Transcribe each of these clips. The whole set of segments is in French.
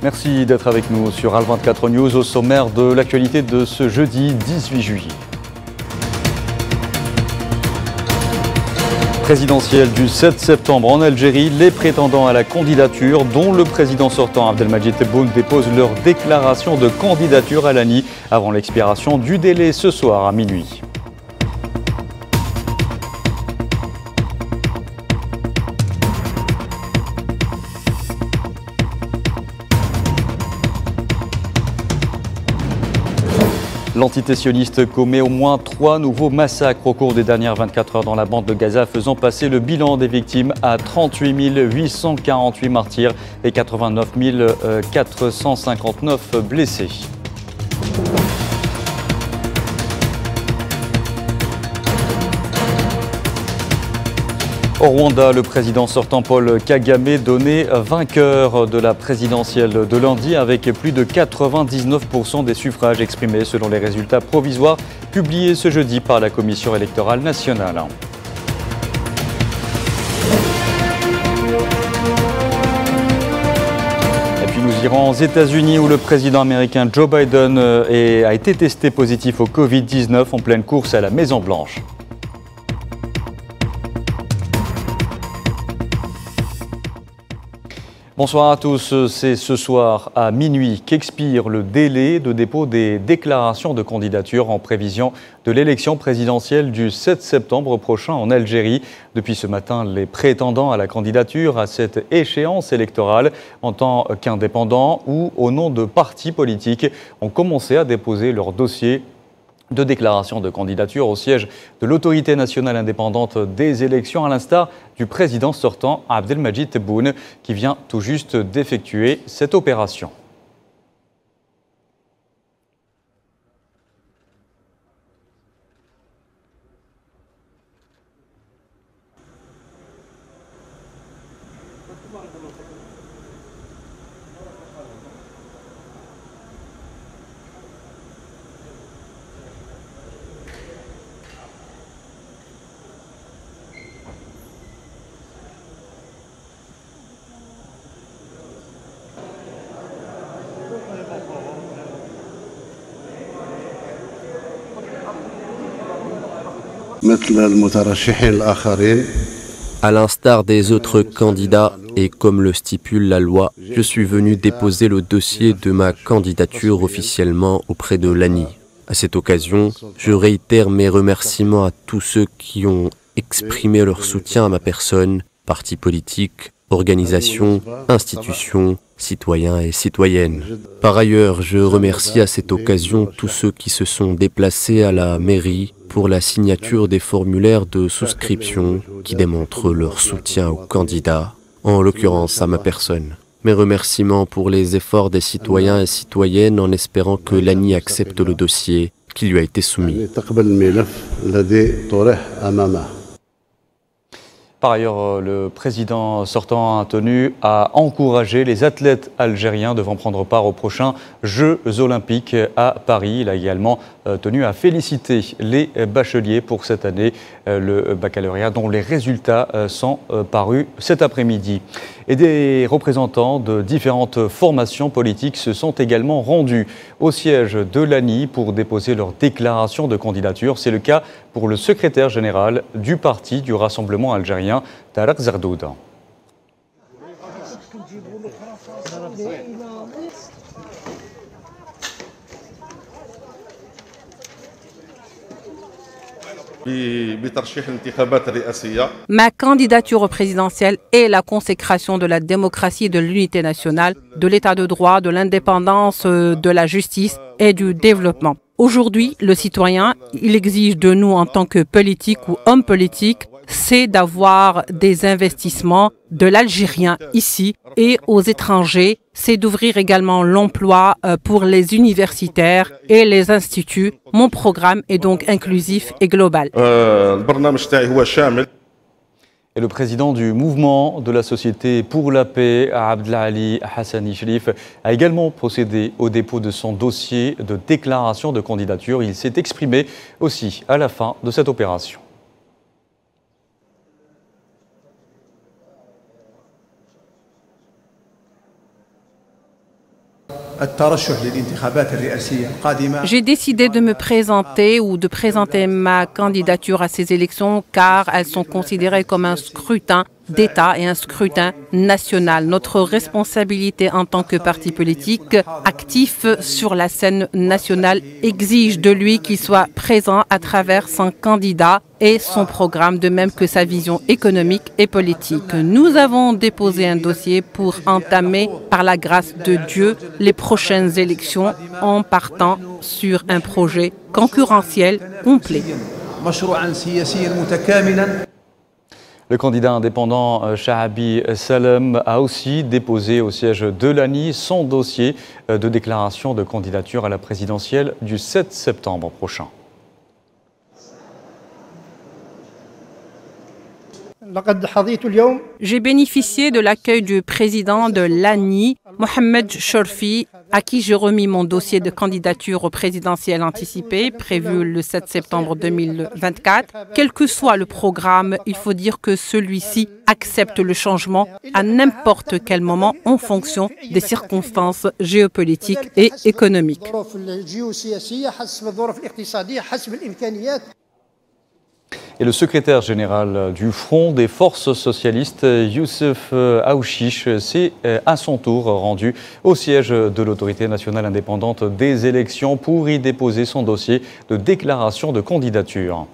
Merci d'être avec nous sur Al24 News au sommaire de l'actualité de ce jeudi 18 juillet. Présidentielle du 7 septembre en Algérie, les prétendants à la candidature, dont le président sortant Abdelmadjid Tebboune, déposent leur déclaration de candidature à l'ANI avant l'expiration du délai ce soir à minuit. L'entité sioniste commet au moins 3 nouveaux massacres au cours des dernières 24 heures dans la bande de Gaza, faisant passer le bilan des victimes à 38 848 martyrs et 89 459 blessés. Au Rwanda, le président sortant Paul Kagame donné vainqueur de la présidentielle de lundi avec plus de 99% des suffrages exprimés selon les résultats provisoires publiés ce jeudi par la Commission électorale nationale. Et puis nous irons aux États-Unis où le président américain Joe Biden a été testé positif au Covid-19 en pleine course à la Maison-Blanche. Bonsoir à tous, c'est ce soir à minuit qu'expire le délai de dépôt des déclarations de candidature en prévision de l'élection présidentielle du 7 septembre prochain en Algérie. Depuis ce matin, les prétendants à la candidature à cette échéance électorale en tant qu'indépendants ou au nom de partis politiques ont commencé à déposer leur dossier de déclaration de candidature au siège de l'autorité nationale indépendante des élections, à l'instar du président sortant Abdelmadjid Tebboune, qui vient tout juste d'effectuer cette opération. À l'instar des autres candidats et comme le stipule la loi, je suis venu déposer le dossier de ma candidature officiellement auprès de l'ANI. À cette occasion, je réitère mes remerciements à tous ceux qui ont exprimé leur soutien à ma personne, partis politiques, organisations, institutions, citoyens et citoyennes. Par ailleurs, je remercie à cette occasion tous ceux qui se sont déplacés à la mairie pour la signature des formulaires de souscription qui démontrent leur soutien aux candidats, en l'occurrence à ma personne. Mes remerciements pour les efforts des citoyens et citoyennes en espérant que l'ANI accepte le dossier qui lui a été soumis. Par ailleurs, le président sortant a tenu à encourager les athlètes algériens devant prendre part aux prochains Jeux olympiques à Paris. Il a également tenu à féliciter les bacheliers pour cette année, le baccalauréat, dont les résultats sont parus cet après-midi. Et des représentants de différentes formations politiques se sont également rendus au siège de l'ANI pour déposer leur déclaration de candidature. C'est le cas pour le secrétaire général du parti du Rassemblement algérien, Tarek Zerdouda. Ma candidature présidentielle est la consécration de la démocratie, de l'unité nationale, de l'état de droit, de l'indépendance, de la justice et du développement. Aujourd'hui, le citoyen, il exige de nous en tant que politique ou homme politique, c'est d'avoir des investissements de l'Algérien ici et aux étrangers, c'est d'ouvrir également l'emploi pour les universitaires et les instituts. Mon programme est donc inclusif et global. Et le président du mouvement de la Société pour la paix, Abdelali Hassani Shrif, a également procédé au dépôt de son dossier de déclaration de candidature. Il s'est exprimé aussi à la fin de cette opération. J'ai décidé de me présenter ou de présenter ma candidature à ces élections car elles sont considérées comme un scrutin d'État et un scrutin national. Notre responsabilité en tant que parti politique actif sur la scène nationale exige de lui qu'il soit présent à travers son candidat et son programme, de même que sa vision économique et politique. Nous avons déposé un dossier pour entamer, par la grâce de Dieu, les prochaines élections en partant sur un projet concurrentiel complet. Le candidat indépendant Shahabi Salem a aussi déposé au siège de l'ANI son dossier de déclaration de candidature à la présidentielle du 7 septembre prochain. J'ai bénéficié de l'accueil du président de l'ANI, Mohamed Chorfi, à qui j'ai remis mon dossier de candidature au présidentiel anticipé, prévu le 7 septembre 2024. Quel que soit le programme, il faut dire que celui-ci accepte le changement à n'importe quel moment en fonction des circonstances géopolitiques et économiques. Et le secrétaire général du Front des forces socialistes, Youssef Aouchiche, s'est à son tour rendu au siège de l'autorité nationale indépendante des élections pour y déposer son dossier de déclaration de candidature.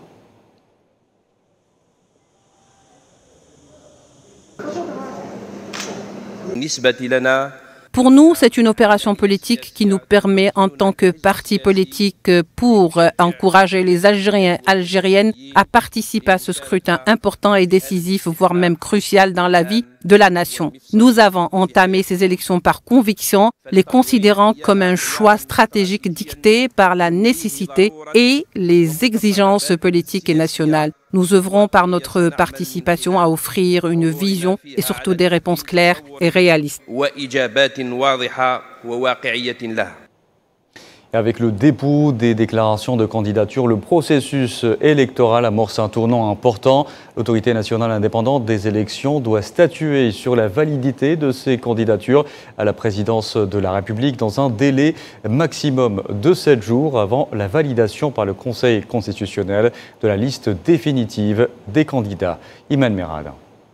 Pour nous, c'est une opération politique qui nous permet, en tant que parti politique, pour encourager les Algériens et Algériennes à participer à ce scrutin important et décisif, voire même crucial dans la vie de la nation. Nous avons entamé ces élections par conviction, les considérant comme un choix stratégique dicté par la nécessité et les exigences politiques et nationales. Nous œuvrons par notre participation à offrir une vision et surtout des réponses claires et réalistes. Et avec le dépôt des déclarations de candidature, le processus électoral amorce un tournant important. L'autorité nationale indépendante des élections doit statuer sur la validité de ces candidatures à la présidence de la République dans un délai maximum de 7 jours avant la validation par le Conseil constitutionnel de la liste définitive des candidats. Iman Merad.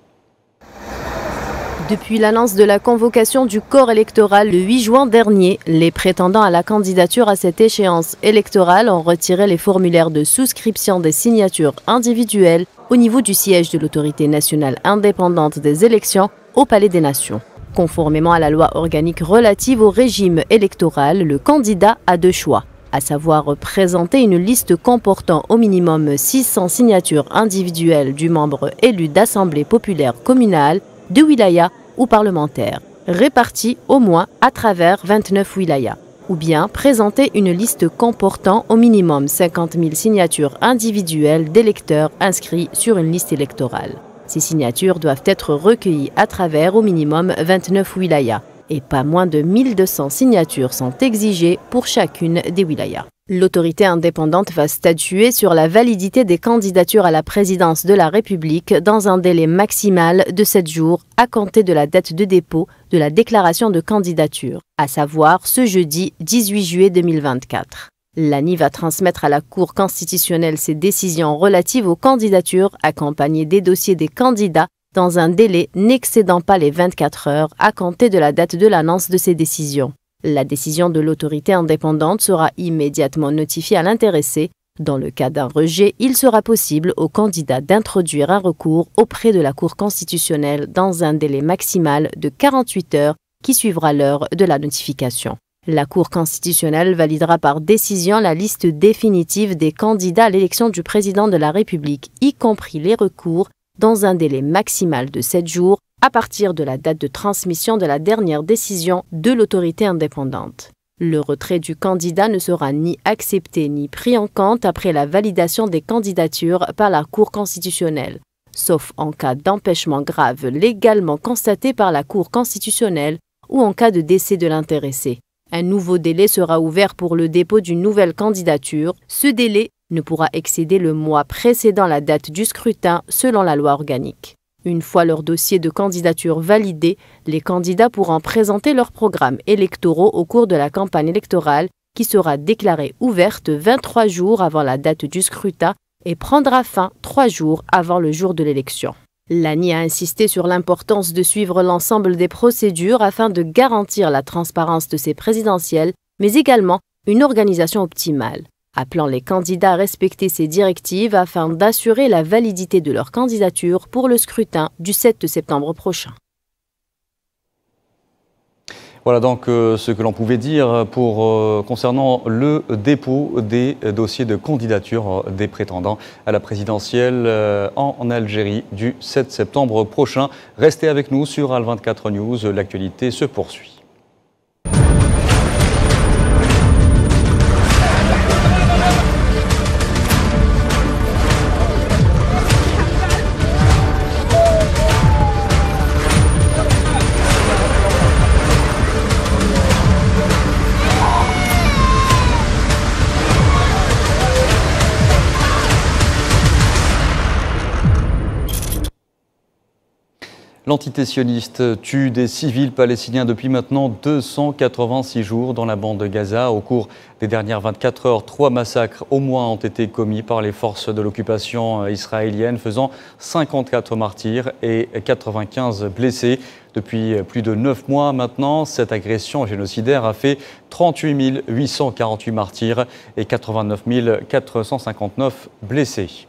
Depuis l'annonce de la convocation du corps électoral le 8 juin dernier, les prétendants à la candidature à cette échéance électorale ont retiré les formulaires de souscription des signatures individuelles au niveau du siège de l'autorité nationale indépendante des élections au Palais des Nations. Conformément à la loi organique relative au régime électoral, le candidat a 2 choix, à savoir présenter une liste comportant au minimum 600 signatures individuelles du membre élu d'assemblée populaire communale, de wilaya ou parlementaire, répartis au moins à travers 29 wilayas, ou bien présenter une liste comportant au minimum 50 000 signatures individuelles d'électeurs inscrits sur une liste électorale. Ces signatures doivent être recueillies à travers au minimum 29 wilayas, et pas moins de 1200 signatures sont exigées pour chacune des wilayas. L'autorité indépendante va statuer sur la validité des candidatures à la présidence de la République dans un délai maximal de 7 jours à compter de la date de dépôt de la déclaration de candidature, à savoir ce jeudi 18 juillet 2024. L'ANI va transmettre à la Cour constitutionnelle ses décisions relatives aux candidatures accompagnées des dossiers des candidats dans un délai n'excédant pas les 24 heures à compter de la date de l'annonce de ces décisions. La décision de l'autorité indépendante sera immédiatement notifiée à l'intéressé. Dans le cas d'un rejet, il sera possible au candidat d'introduire un recours auprès de la Cour constitutionnelle dans un délai maximal de 48 heures qui suivra l'heure de la notification. La Cour constitutionnelle validera par décision la liste définitive des candidats à l'élection du président de la République, y compris les recours, dans un délai maximal de 7 jours à partir de la date de transmission de la dernière décision de l'autorité indépendante. Le retrait du candidat ne sera ni accepté ni pris en compte après la validation des candidatures par la Cour constitutionnelle, sauf en cas d'empêchement grave légalement constaté par la Cour constitutionnelle ou en cas de décès de l'intéressé. Un nouveau délai sera ouvert pour le dépôt d'une nouvelle candidature. Ce délai ne pourra excéder le mois précédant la date du scrutin selon la loi organique. Une fois leur dossier de candidature validé, les candidats pourront présenter leurs programmes électoraux au cours de la campagne électorale qui sera déclarée ouverte 23 jours avant la date du scrutin et prendra fin 3 jours avant le jour de l'élection. L'ANI a insisté sur l'importance de suivre l'ensemble des procédures afin de garantir la transparence de ces présidentielles, mais également une organisation optimale, appelant les candidats à respecter ces directives afin d'assurer la validité de leur candidature pour le scrutin du 7 septembre prochain. Voilà donc ce que l'on pouvait dire concernant le dépôt des dossiers de candidature des prétendants à la présidentielle en Algérie du 7 septembre prochain. Restez avec nous sur Al24 News, l'actualité se poursuit. L'entité sioniste tue des civils palestiniens depuis maintenant 286 jours dans la bande de Gaza. Au cours des dernières 24 heures, 3 massacres au moins ont été commis par les forces de l'occupation israélienne, faisant 54 martyrs et 95 blessés. Depuis plus de 9 mois maintenant, cette agression génocidaire a fait 38 848 martyrs et 89 459 blessés.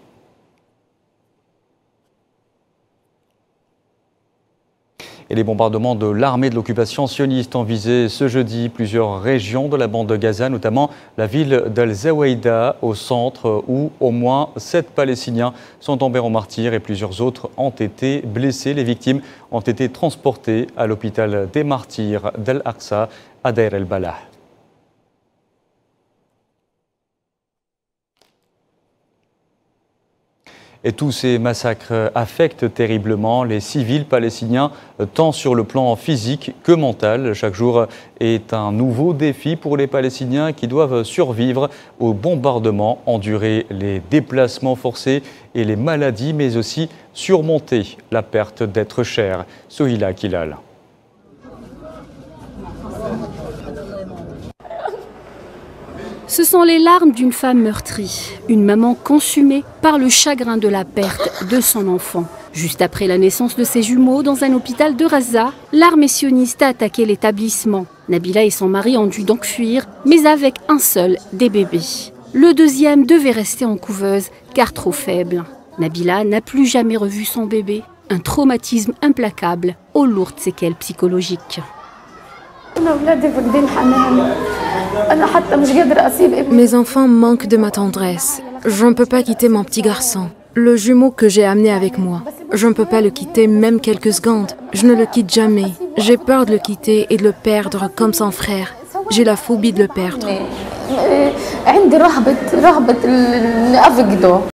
Et les bombardements de l'armée de l'occupation sioniste ont visé ce jeudi plusieurs régions de la bande de Gaza, notamment la ville d'Al-Zawaïda au centre où au moins 7 Palestiniens sont tombés en martyrs et plusieurs autres ont été blessés. Les victimes ont été transportées à l'hôpital des martyrs d'Al-Aqsa à Deir el-Balah. Et tous ces massacres affectent terriblement les civils palestiniens, tant sur le plan physique que mental. Chaque jour est un nouveau défi pour les Palestiniens qui doivent survivre aux bombardements, endurer les déplacements forcés et les maladies, mais aussi surmonter la perte d'êtres chers. Sohila Kilal. Ce sont les larmes d'une femme meurtrie, une maman consumée par le chagrin de la perte de son enfant. Juste après la naissance de ses jumeaux dans un hôpital de Raza, l'armée sioniste a attaqué l'établissement. Nabila et son mari ont dû donc fuir, mais avec un seul des bébés. Le deuxième devait rester en couveuse car trop faible. Nabila n'a plus jamais revu son bébé. Un traumatisme implacable aux lourdes séquelles psychologiques. Mes enfants manquent de ma tendresse. Je ne peux pas quitter mon petit garçon. Le jumeau que j'ai amené avec moi. Je ne peux pas le quitter même quelques secondes. Je ne le quitte jamais. J'ai peur de le quitter et de le perdre comme son frère. J'ai la phobie de le perdre.